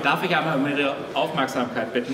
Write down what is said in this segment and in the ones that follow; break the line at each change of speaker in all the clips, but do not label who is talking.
Darf ich einmal um Ihre Aufmerksamkeit bitten?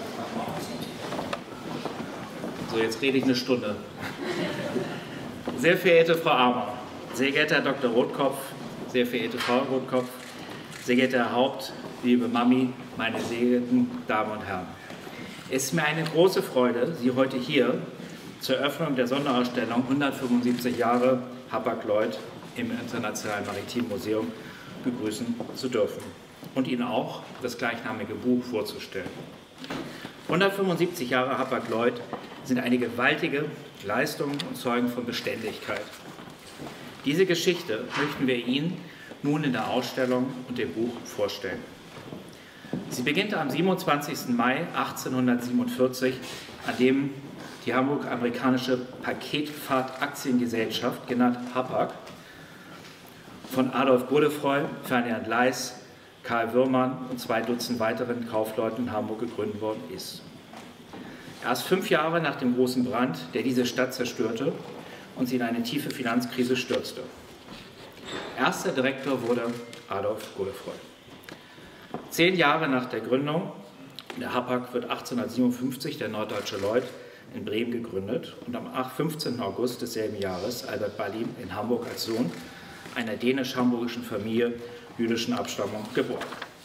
So, jetzt rede ich eine Stunde. Sehr verehrte Frau Amer, sehr geehrter Herr Dr. Rotkopf, sehr verehrte Frau Rotkopf, sehr geehrter Herr Haupt, liebe Mami, meine sehr geehrten Damen und Herren. Es ist mir eine große Freude, Sie heute hier zur Eröffnung der Sonderausstellung 175 Jahre Hapag-Lloyd im Internationalen Maritimen Museum begrüßen zu dürfen und Ihnen auch das gleichnamige Buch vorzustellen. 175 Jahre Hapag-Lloyd sind eine gewaltige Leistung und zeugen von Beständigkeit. Diese Geschichte möchten wir Ihnen nun in der Ausstellung und dem Buch vorstellen. Sie beginnt am 27. Mai 1847, an dem die Hamburg-Amerikanische Paketfahrt-Aktiengesellschaft, genannt Hapag, von Adolf Godefroy, Ferdinand Leis, Karl Würmann und 2 Dutzend weiteren Kaufleuten in Hamburg gegründet worden ist. Erst 5 Jahre nach dem großen Brand, der diese Stadt zerstörte und sie in eine tiefe Finanzkrise stürzte. Erster Direktor wurde Adolf Godefroy. 10 Jahre nach der Gründung der Hapag wird 1857 der Norddeutsche Lloyd in Bremen gegründet und am 15. August desselben Jahres Albert Ballin in Hamburg als Sohn einer dänisch-hamburgischen Familie jüdischen Abstammung geboren.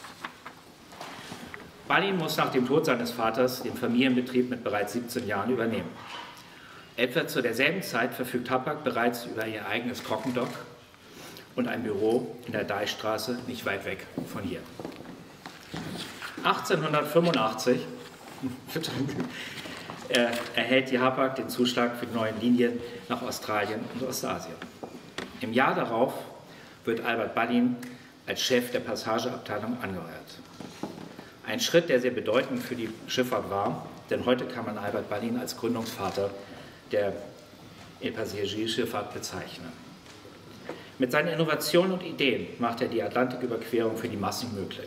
Ballin muss nach dem Tod seines Vaters den Familienbetrieb mit bereits 17 Jahren übernehmen. Etwa zu derselben Zeit verfügt Hapag bereits über ihr eigenes Trockendock und ein Büro in der Deichstraße, nicht weit weg von hier. 1885 erhält die Hapag den Zuschlag für die neuen Linien nach Australien und Ostasien. Im Jahr darauf wird Albert Ballin als Chef der Passageabteilung angeheuert. Ein Schritt, der sehr bedeutend für die Schifffahrt war, denn heute kann man Albert Ballin als Gründungsvater der Passagierschifffahrt bezeichnen. Mit seinen Innovationen und Ideen macht er die Atlantiküberquerung für die Massen möglich.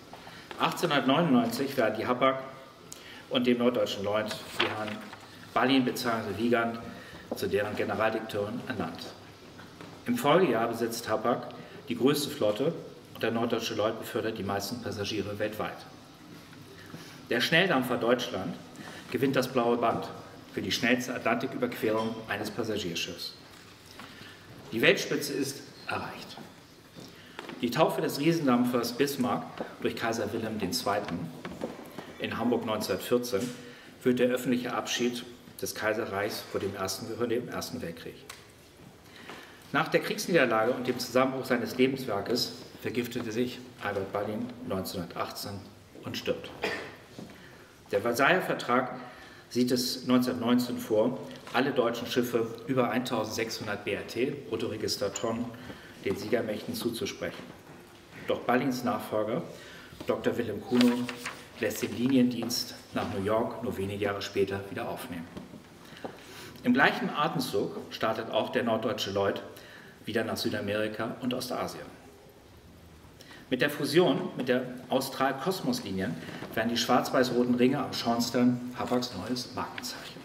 1899 werden die Hapag und dem Norddeutschen Lloyd die Herren Ballin bzw. Wiegand zu deren Generaldirekteuren ernannt. Im Folgejahr besitzt Hapag die größte Flotte und der Norddeutsche Lloyd befördert die meisten Passagiere weltweit. Der Schnelldampfer Deutschland gewinnt das blaue Band für die schnellste Atlantiküberquerung eines Passagierschiffs. Die Weltspitze ist erreicht. Die Taufe des Riesendampfers Bismarck durch Kaiser Wilhelm II. In Hamburg 1914 wird der öffentliche Abschied des Kaiserreichs vor dem Ersten Weltkrieg. Nach der Kriegsniederlage und dem Zusammenbruch seines Lebenswerkes vergiftete sich Albert Ballin 1918 und stirbt. Der Versailler Vertrag sieht es 1919 vor, alle deutschen Schiffe über 1600 BRT, Bruttoregistertonnen, den Siegermächten zuzusprechen. Doch Ballins Nachfolger, Dr. Wilhelm Kuno, lässt den Liniendienst nach New York nur wenige Jahre später wieder aufnehmen. Im gleichen Atemzug startet auch der Norddeutsche Lloyd wieder nach Südamerika und Ostasien. Mit der Fusion mit der Austral-Kosmos-Linien werden die schwarz-weiß-roten Ringe am Schornstein Hapags neues Markenzeichen.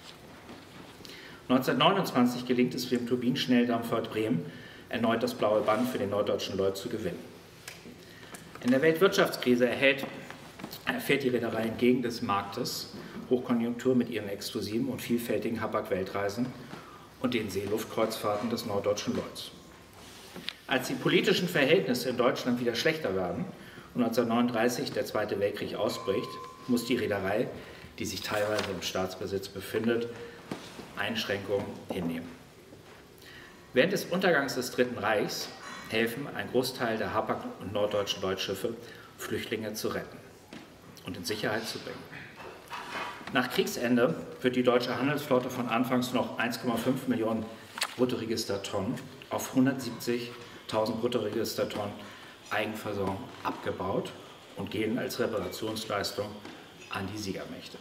1929 gelingt es dem Turbinenschnelldampfer Bremen, erneut das blaue Band für den Norddeutschen Lloyd zu gewinnen. In der Weltwirtschaftskrise erfährt die Reederei entgegen des Marktes Hochkonjunktur mit ihren exklusiven und vielfältigen Hapag-Weltreisen und den Seeluftkreuzfahrten des Norddeutschen Lloyds. Als die politischen Verhältnisse in Deutschland wieder schlechter werden und 1939 der Zweite Weltkrieg ausbricht, muss die Reederei, die sich teilweise im Staatsbesitz befindet, Einschränkungen hinnehmen. Während des Untergangs des Dritten Reichs helfen ein Großteil der Hapag- und Norddeutschen Lloyd-Schiffe, Flüchtlinge zu retten und in Sicherheit zu bringen. Nach Kriegsende wird die deutsche Handelsflotte von anfangs noch 1,5 Millionen Bruttoregistertonnen auf 170.000 Bruttoregistertonnen Eigenversorgung abgebaut und gehen als Reparationsleistung an die Siegermächte.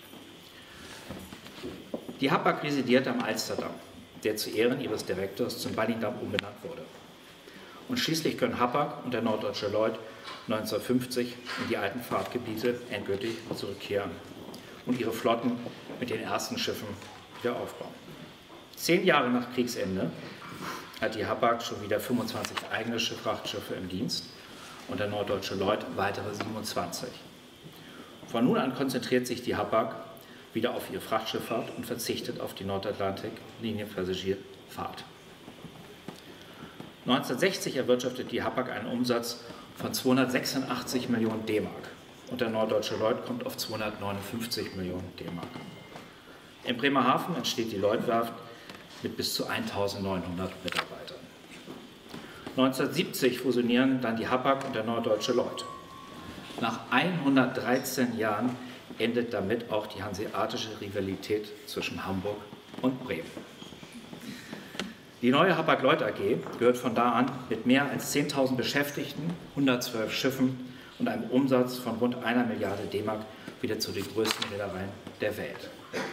Die Hapag residiert am Alsterdamm, der zu Ehren ihres Direktors zum Ballin-Damm umbenannt wurde. Und schließlich können Hapag und der Norddeutsche Lloyd 1950 in die alten Fahrtgebiete endgültig zurückkehren und ihre Flotten mit den ersten Schiffen wieder aufbauen. 10 Jahre nach Kriegsende hat die Hapag schon wieder 25 eigene Frachtschiffe im Dienst und der Norddeutsche Lloyd weitere 27. Von nun an konzentriert sich die Hapag wieder auf ihre Frachtschifffahrt und verzichtet auf die Nordatlantik-Linienpassagierfahrt. 1960 erwirtschaftet die Hapag einen Umsatz von 286 Millionen D-Mark und der Norddeutsche Lloyd kommt auf 259 Millionen D-Mark. In Bremerhaven entsteht die Lloydwerft mit bis zu 1900 Mitarbeitern. 1970 fusionieren dann die Hapag und der Norddeutsche Lloyd. Nach 113 Jahren endet damit auch die hanseatische Rivalität zwischen Hamburg und Bremen. Die neue Hapag-Lloyd AG gehört von da an mit mehr als 10.000 Beschäftigten, 112 Schiffen und einem Umsatz von rund 1 Milliarde D-Mark wieder zu den größten Reedereien der Welt.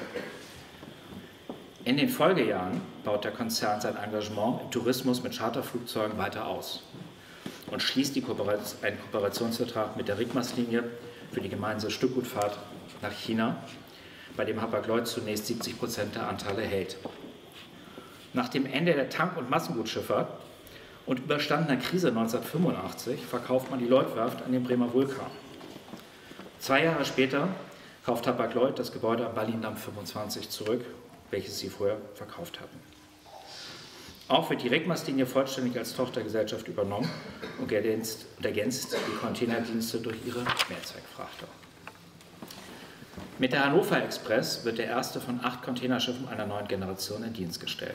In den Folgejahren baut der Konzern sein Engagement im Tourismus mit Charterflugzeugen weiter aus und schließt einen Kooperationsvertrag mit der Rigmas-Linie für die gemeinsame Stückgutfahrt nach China, bei dem Hapag-Lloyd zunächst 70% der Anteile hält. Nach dem Ende der Tank- und Massengutschifffahrt und überstandener Krise 1985 verkauft man die Lloydwerft an den Bremer Vulkan. 2 Jahre später kauft Hapag-Lloyd das Gebäude am Berlin-Damm 25 zurück, welches sie vorher verkauft hatten. Auch wird die Rigmas-Linie vollständig als Tochtergesellschaft übernommen und ergänzt die Containerdienste durch ihre Mehrzweckfrachter. Mit der Hannover Express wird der erste von 8 Containerschiffen einer neuen Generation in Dienst gestellt.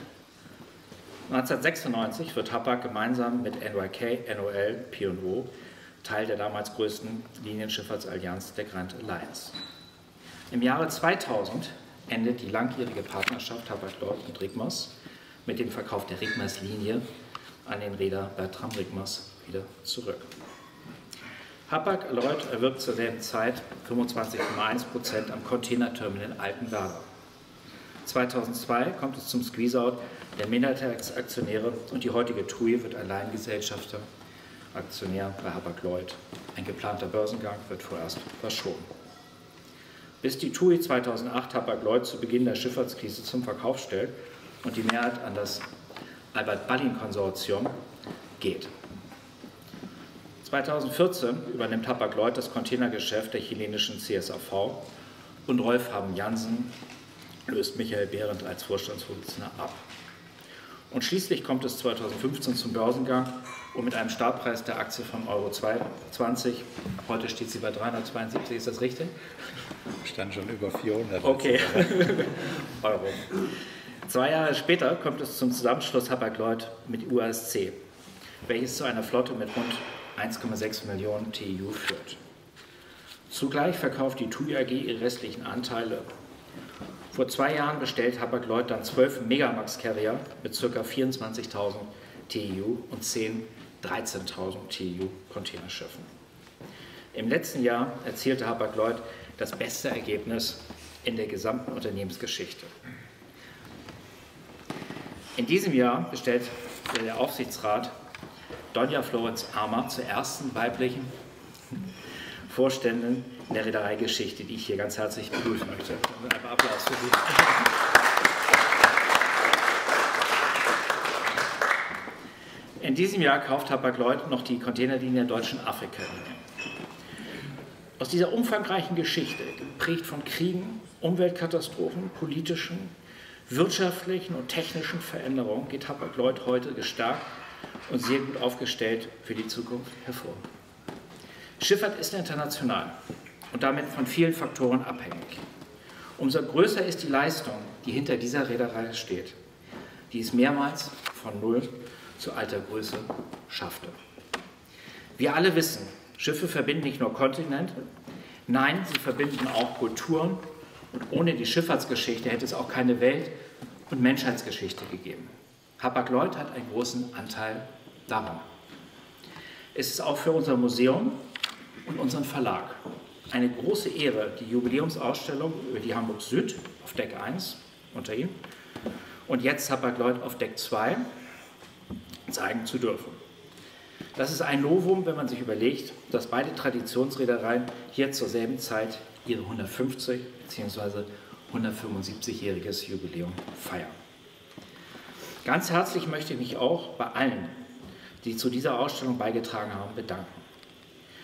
1996 wird Hapag gemeinsam mit NYK, NOL, P&O Teil der damals größten Linienschifffahrtsallianz der Grand Alliance. Im Jahre 2000 endet die langjährige Partnerschaft Hapag-Lloyd mit Rigmas mit dem Verkauf der Rigmas-Linie an den Reeder Bertram Rigmas wieder zurück. Hapag-Lloyd erwirbt zur selben Zeit 25,1% am Containerterminal in Altenwerder. 2002 kommt es zum Squeeze-Out der Minderheitsaktionäre und die heutige TUI wird Alleingesellschafter, Aktionär bei Hapag-Lloyd. Ein geplanter Börsengang wird vorerst verschoben. Bis die TUI 2008 Hapag-Lloyd zu Beginn der Schifffahrtskrise zum Verkauf stellt und die Mehrheit an das Albert-Ballin-Konsortium geht. 2014 übernimmt Hapag-Lloyd das Containergeschäft der chilenischen CSAV und Rolf Haben-Jansen löst Michael Behrendt als Vorstandsvorsitzender ab. Und schließlich kommt es 2015 zum Börsengang und mit einem Startpreis der Aktie von €2,20, heute steht sie bei 372, ist das richtig?
Stand schon über 400.
Okay, Euro. 2 Jahre später kommt es zum Zusammenschluss Hapag-Lloyd mit UASC, welches zu einer Flotte mit rund 1,6 Millionen TEU führt. Zugleich verkauft die TUI AG ihre restlichen Anteile. Vor 2 Jahren bestellt Hapag-Lloyd dann 12 Megamax-Carrier mit ca. 24.000 TEU und 13.000 TEU Containerschiffen. Im letzten Jahr erzielte Hapag-Lloyd das beste Ergebnis in der gesamten Unternehmensgeschichte. In diesem Jahr bestellt der Aufsichtsrat Donja Florenz Armer zur ersten weiblichen Vorständin in der Reedereigeschichte, die ich hier ganz herzlich begrüßen möchte. Ein Applaus für Sie. In diesem Jahr kauft Hapag-Lloyd noch die Containerlinie der Deutschen Afrika-Linie. Aus dieser umfangreichen Geschichte, geprägt von Kriegen, Umweltkatastrophen, politischen, wirtschaftlichen und technischen Veränderungen, geht Hapag-Lloyd heute gestärkt und sehr gut aufgestellt für die Zukunft hervor. Schifffahrt ist international und damit von vielen Faktoren abhängig. Umso größer ist die Leistung, die hinter dieser Reederei steht, die es mehrmals von Null zu alter Größe schaffte. Wir alle wissen, Schiffe verbinden nicht nur Kontinente, nein, sie verbinden auch Kulturen und ohne die Schifffahrtsgeschichte hätte es auch keine Welt- und Menschheitsgeschichte gegeben. Hapag-Lloyd hat einen großen Anteil daran. Es ist auch für unser Museum und unseren Verlag eine große Ehre, die Jubiläumsausstellung über die Hamburg Süd auf Deck 1 unter Ihnen und jetzt Hapag-Lloyd auf Deck 2 zeigen zu dürfen. Das ist ein Novum, wenn man sich überlegt, dass beide Traditionsreedereien hier zur selben Zeit ihre 150 bzw. 175-jähriges Jubiläum feiern. Ganz herzlich möchte ich mich auch bei allen, die zu dieser Ausstellung beigetragen haben, bedanken.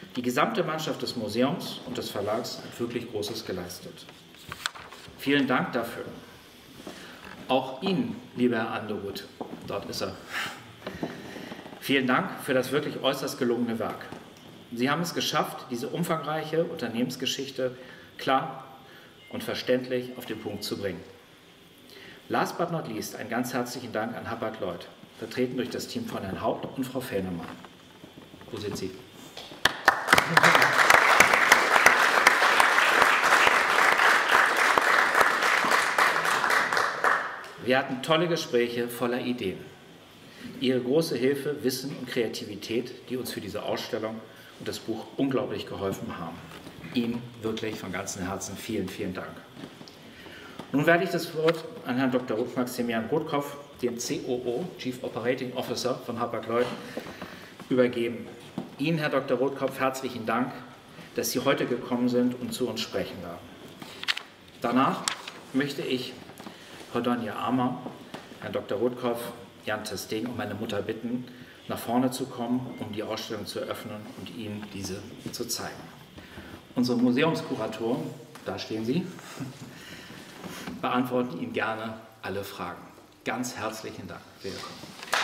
Die gesamte Mannschaft des Museums und des Verlags hat wirklich Großes geleistet. Vielen Dank dafür. Auch Ihnen, lieber Herr Underwood, dort ist er. Vielen Dank für das wirklich äußerst gelungene Werk. Sie haben es geschafft, diese umfangreiche Unternehmensgeschichte klar und verständlich auf den Punkt zu bringen. Last but not least, einen ganz herzlichen Dank an Hapag-Lloyd, vertreten durch das Team von Herrn Haupt und Frau Fellnermann. Wo sind Sie? Wir hatten tolle Gespräche voller Ideen. Ihre große Hilfe, Wissen und Kreativität, die uns für diese Ausstellung und das Buch unglaublich geholfen haben. Ihnen wirklich von ganzem Herzen vielen, vielen Dank. Nun werde ich das Wort an Herrn Dr. Maximilian Rotkopf, dem COO, Chief Operating Officer von Hapag-Lloyd, übergeben. Ihnen, Herr Dr. Rotkopf, herzlichen Dank, dass Sie heute gekommen sind und zu uns sprechen werden. Danach möchte ich Frau Donja Armer, Herrn Dr. Rotkopf, Jan Testing und meine Mutter bitten, nach vorne zu kommen, um die Ausstellung zu eröffnen und Ihnen diese zu zeigen. Unsere Museumskuratoren, da stehen Sie, beantworten Ihnen gerne alle Fragen. Ganz herzlichen Dank. Willkommen.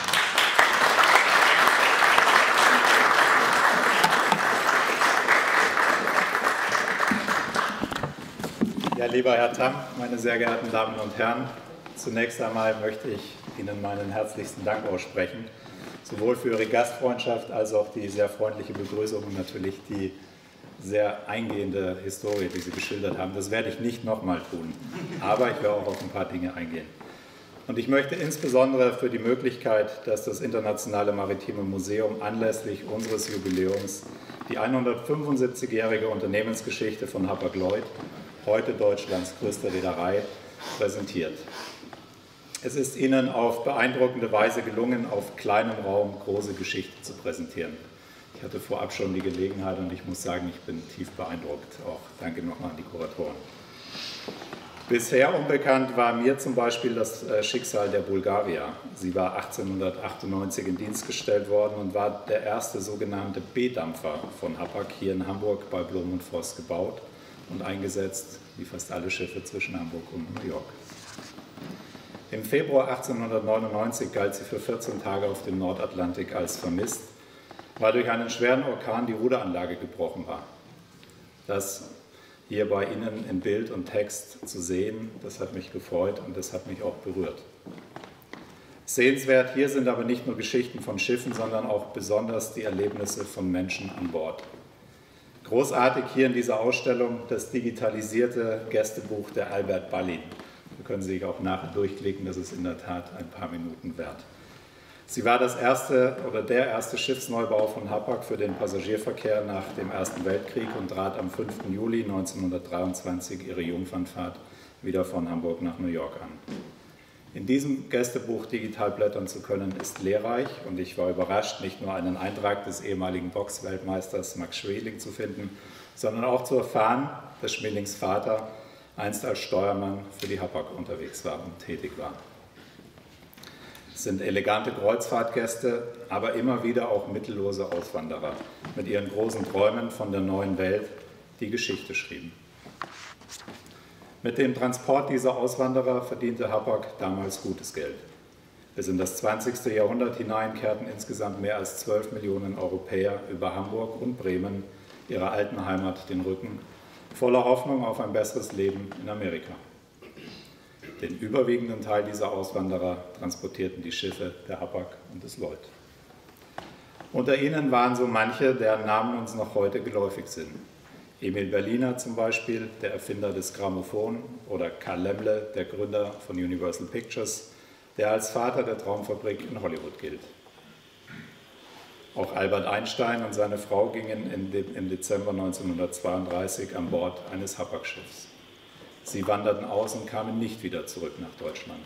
Ja, lieber Herr Tamm, meine sehr geehrten Damen und Herren, zunächst einmal möchte ich Ihnen meinen herzlichsten Dank aussprechen, sowohl für Ihre Gastfreundschaft als auch die sehr freundliche Begrüßung und natürlich die sehr eingehende Historie, die Sie geschildert haben. Das werde ich nicht nochmal tun, aber ich werde auch auf ein paar Dinge eingehen. Und ich möchte insbesondere für die Möglichkeit, dass das Internationale Maritime Museum anlässlich unseres Jubiläums die 175-jährige Unternehmensgeschichte von Hapag-Lloyd, heute Deutschlands größte Reederei, präsentiert. Es ist Ihnen auf beeindruckende Weise gelungen, auf kleinem Raum große Geschichte zu präsentieren. Ich hatte vorab schon die Gelegenheit und ich muss sagen, ich bin tief beeindruckt. Auch danke nochmal an die Kuratoren. Bisher unbekannt war mir zum Beispiel das Schicksal der Bulgaria. Sie war 1898 in Dienst gestellt worden und war der erste sogenannte B-Dampfer von Hapag hier in Hamburg bei Blom und Voss gebaut und eingesetzt, wie fast alle Schiffe zwischen Hamburg und New York. Im Februar 1899 galt sie für 14 Tage auf dem Nordatlantik als vermisst, weil durch einen schweren Orkan die Ruderanlage gebrochen war. Das hier bei Ihnen in Bild und Text zu sehen, das hat mich gefreut und das hat mich auch berührt. Sehenswert hier sind aber nicht nur Geschichten von Schiffen, sondern auch besonders die Erlebnisse von Menschen an Bord. Großartig hier in dieser Ausstellung das digitalisierte Gästebuch der Albert Ballin. Da können Sie sich auch nachher durchklicken, das ist in der Tat ein paar Minuten wert. Sie war das erste oder der erste Schiffsneubau von Hapag für den Passagierverkehr nach dem Ersten Weltkrieg und trat am 5. Juli 1923 ihre Jungfernfahrt wieder von Hamburg nach New York an. In diesem Gästebuch digital blättern zu können, ist lehrreich und ich war überrascht, nicht nur einen Eintrag des ehemaligen Boxweltmeisters Max Schmeling zu finden, sondern auch zu erfahren, dass Schmelings Vater einst als Steuermann für die Hapag unterwegs war und tätig war. Es sind elegante Kreuzfahrtgäste, aber immer wieder auch mittellose Auswanderer mit ihren großen Träumen von der neuen Welt, die Geschichte schrieben. Mit dem Transport dieser Auswanderer verdiente Hapag damals gutes Geld. Bis in das 20. Jahrhundert hinein kehrten insgesamt mehr als 12 Millionen Europäer über Hamburg und Bremen, ihrer alten Heimat, den Rücken, voller Hoffnung auf ein besseres Leben in Amerika. Den überwiegenden Teil dieser Auswanderer transportierten die Schiffe der Hapag und des Lloyd. Unter ihnen waren so manche, deren Namen uns noch heute geläufig sind. Emil Berliner zum Beispiel, der Erfinder des Grammophon, oder Karl Laemmle, der Gründer von Universal Pictures, der als Vater der Traumfabrik in Hollywood gilt. Auch Albert Einstein und seine Frau gingen im Dezember 1932 an Bord eines Hapag-Schiffs. Sie wanderten aus und kamen nicht wieder zurück nach Deutschland.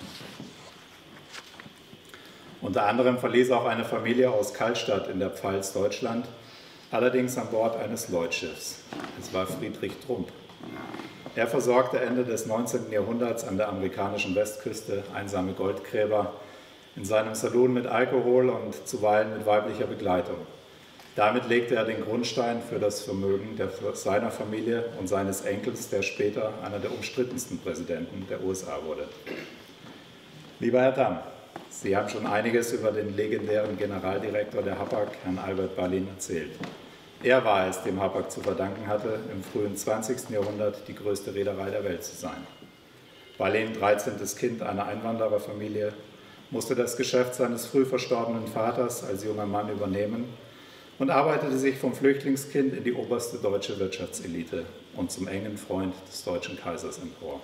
Unter anderem verließ auch eine Familie aus Kallstadt in der Pfalz Deutschland, allerdings an Bord eines Lloyd-Schiffs. Es war Friedrich Trump. Er versorgte Ende des 19. Jahrhunderts an der amerikanischen Westküste einsame Goldgräber in seinem Saloon mit Alkohol und zuweilen mit weiblicher Begleitung. Damit legte er den Grundstein für das Vermögen seiner Familie und seines Enkels, der später einer der umstrittensten Präsidenten der USA wurde. Lieber Herr Tamm, Sie haben schon einiges über den legendären Generaldirektor der Hapag, Herrn Albert Ballin, erzählt. Er war es, dem Hapag zu verdanken hatte, im frühen 20. Jahrhundert die größte Reederei der Welt zu sein. Ballin, 13. Kind einer Einwandererfamilie, musste das Geschäft seines früh verstorbenen Vaters als junger Mann übernehmen und arbeitete sich vom Flüchtlingskind in die oberste deutsche Wirtschaftselite und zum engen Freund des deutschen Kaisers empor.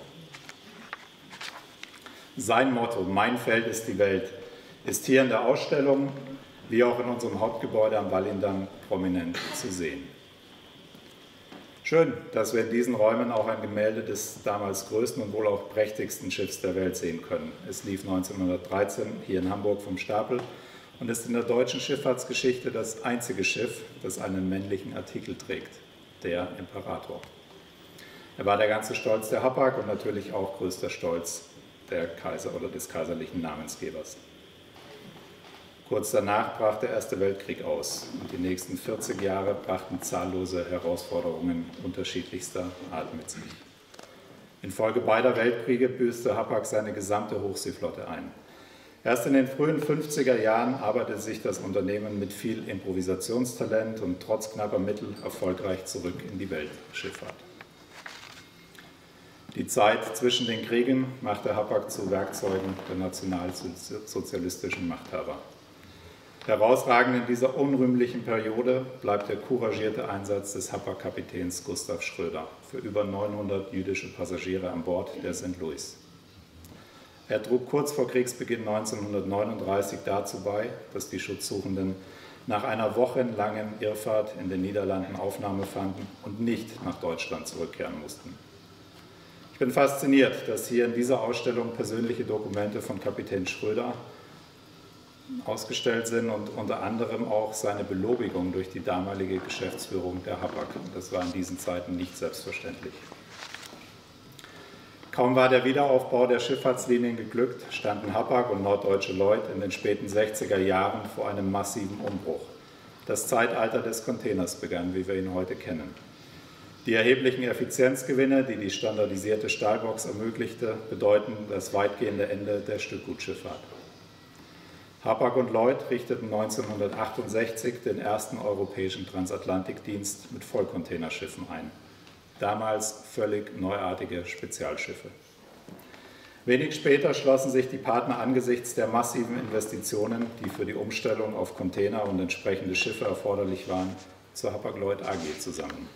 Sein Motto, mein Feld ist die Welt, ist hier in der Ausstellung wie auch in unserem Hauptgebäude am Wallindamm prominent zu sehen. Schön, dass wir in diesen Räumen auch ein Gemälde des damals größten und wohl auch prächtigsten Schiffs der Welt sehen können. Es lief 1913 hier in Hamburg vom Stapel und ist in der deutschen Schifffahrtsgeschichte das einzige Schiff, das einen männlichen Artikel trägt, der Imperator. Er war der ganze Stolz der Hapag und natürlich auch größter Stolz der Kaiser oder des kaiserlichen Namensgebers. Kurz danach brach der Erste Weltkrieg aus und die nächsten 40 Jahre brachten zahllose Herausforderungen unterschiedlichster Art mit sich. Infolge beider Weltkriege büßte Hapag seine gesamte Hochseeflotte ein. Erst in den frühen 50er Jahren arbeitete sich das Unternehmen mit viel Improvisationstalent und trotz knapper Mittel erfolgreich zurück in die Weltschifffahrt. Die Zeit zwischen den Kriegen machte Hapag zu Werkzeugen der nationalsozialistischen Machthaber. Herausragend in dieser unrühmlichen Periode bleibt der couragierte Einsatz des Hapag-Kapitäns Gustav Schröder für über 900 jüdische Passagiere an Bord der St. Louis. Er trug kurz vor Kriegsbeginn 1939 dazu bei, dass die Schutzsuchenden nach einer wochenlangen Irrfahrt in den Niederlanden Aufnahme fanden und nicht nach Deutschland zurückkehren mussten. Ich bin fasziniert, dass hier in dieser Ausstellung persönliche Dokumente von Kapitän Schröder ausgestellt sind und unter anderem auch seine Belobigung durch die damalige Geschäftsführung der Hapag. Das war in diesen Zeiten nicht selbstverständlich. Kaum war der Wiederaufbau der Schifffahrtslinien geglückt, standen Hapag und Norddeutsche Lloyd in den späten 60er Jahren vor einem massiven Umbruch. Das Zeitalter des Containers begann, wie wir ihn heute kennen. Die erheblichen Effizienzgewinne, die die standardisierte Stahlbox ermöglichte, bedeuten das weitgehende Ende der Stückgutschifffahrt. Hapag und Lloyd richteten 1968 den ersten europäischen Transatlantikdienst mit Vollcontainerschiffen ein. Damals völlig neuartige Spezialschiffe. Wenig später schlossen sich die Partner angesichts der massiven Investitionen, die für die Umstellung auf Container und entsprechende Schiffe erforderlich waren, zur Hapag-Lloyd AG zusammen.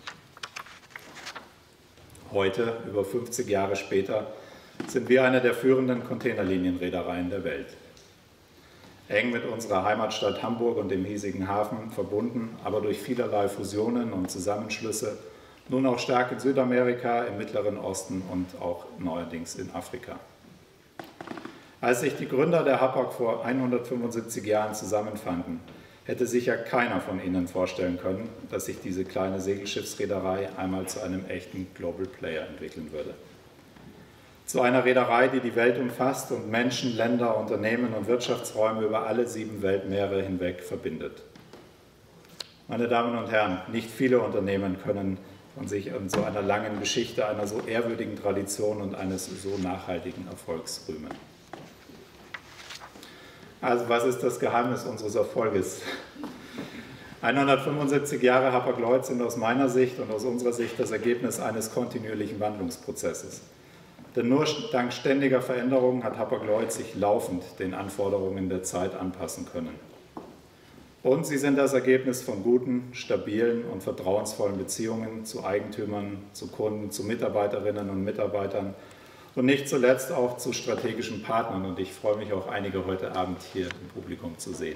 Heute, über 50 Jahre später, sind wir eine der führenden Containerlinienreedereien der Welt. Eng mit unserer Heimatstadt Hamburg und dem hiesigen Hafen verbunden, aber durch vielerlei Fusionen und Zusammenschlüsse, nun auch stark in Südamerika, im Mittleren Osten und auch neuerdings in Afrika. Als sich die Gründer der Hapag vor 175 Jahren zusammenfanden, hätte sicher keiner von ihnen vorstellen können, dass sich diese kleine Segelschiffsreederei einmal zu einem echten Global Player entwickeln würde. Zu einer Reederei, die die Welt umfasst und Menschen, Länder, Unternehmen und Wirtschaftsräume über alle 7 Weltmeere hinweg verbindet. Meine Damen und Herren, nicht viele Unternehmen können von sich in so einer langen Geschichte, einer so ehrwürdigen Tradition und eines so nachhaltigen Erfolgs rühmen. Also was ist das Geheimnis unseres Erfolges? 175 Jahre Hapag-Lloyd sind aus meiner Sicht und aus unserer Sicht das Ergebnis eines kontinuierlichen Wandlungsprozesses. Denn nur dank ständiger Veränderungen hat Hapag-Lloyd sich laufend den Anforderungen der Zeit anpassen können. Und sie sind das Ergebnis von guten, stabilen und vertrauensvollen Beziehungen zu Eigentümern, zu Kunden, zu Mitarbeiterinnen und Mitarbeitern und nicht zuletzt auch zu strategischen Partnern. Und ich freue mich auch, einige heute Abend hier im Publikum zu sehen.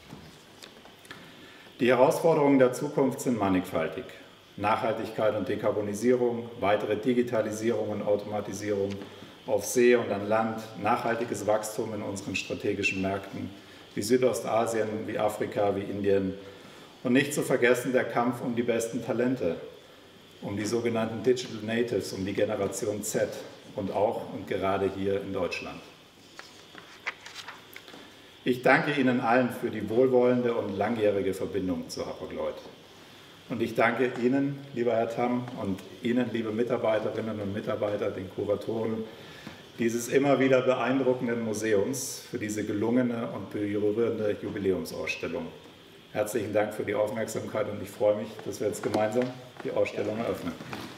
Die Herausforderungen der Zukunft sind mannigfaltig. Nachhaltigkeit und Dekarbonisierung, weitere Digitalisierung und Automatisierung auf See und an Land, nachhaltiges Wachstum in unseren strategischen Märkten, wie Südostasien, wie Afrika, wie Indien und nicht zu vergessen der Kampf um die besten Talente, um die sogenannten Digital Natives, um die Generation Z und auch und gerade hier in Deutschland. Ich danke Ihnen allen für die wohlwollende und langjährige Verbindung zu Hapag-Lloyd. Und ich danke Ihnen, lieber Herr Tamm, und Ihnen, liebe Mitarbeiterinnen und Mitarbeiter, den Kuratoren dieses immer wieder beeindruckenden Museums, für diese gelungene und berührende Jubiläumsausstellung. Herzlichen Dank für die Aufmerksamkeit und ich freue mich, dass wir jetzt gemeinsam die Ausstellung eröffnen.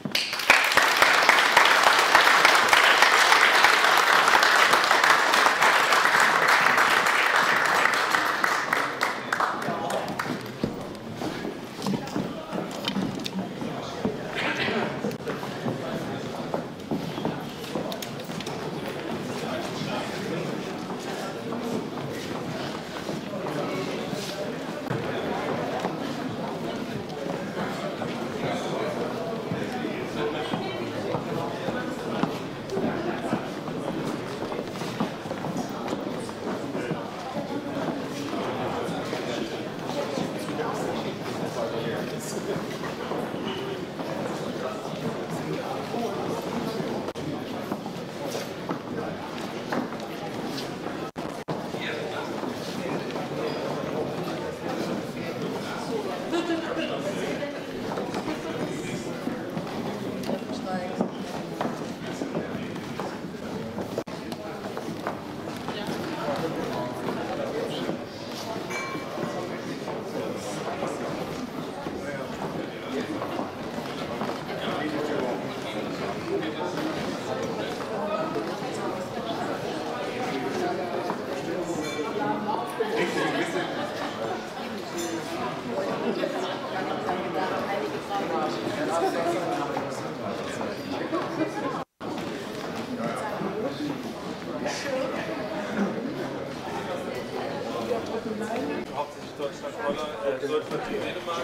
Hauptsächlich Deutschland, Holland, Deutschland, Dänemark.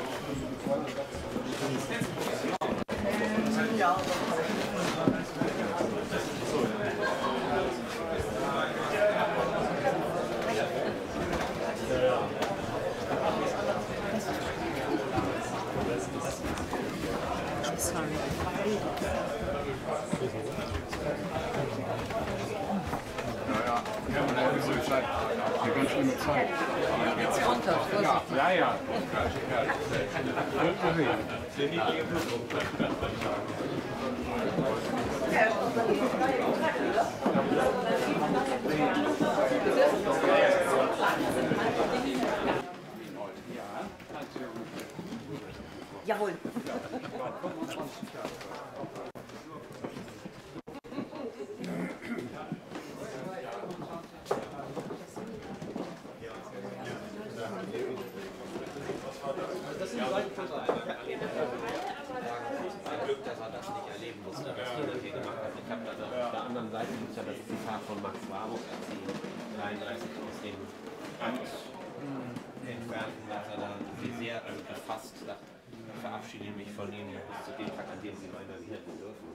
Naja, wir haben eine so Zeit. Eine ganz schlimme Zeit.
Jetzt runter, vorsichtig.
Ja, ja.
Jawohl.
Glück, dass er das nicht erleben musste, was China hier gemacht hat. Ich habe da auf der anderen Seite muss ja das Zitat von Max Warburg erzählen, 33 aus dem Amt entfernten, dass er da sehr befasst sagt, ich verabschiede mich von Ihnen bis zu dem Tag, an dem Sie meiner werden dürfen.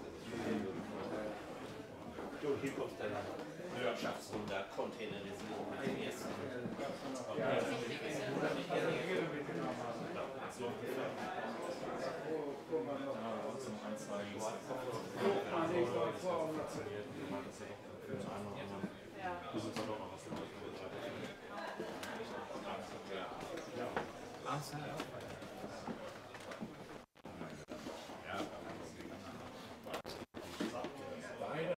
So, hier kommt dann Wirtschaftswunder, Containerisierung als erstes.
Zum Anzeigen ist funktioniert.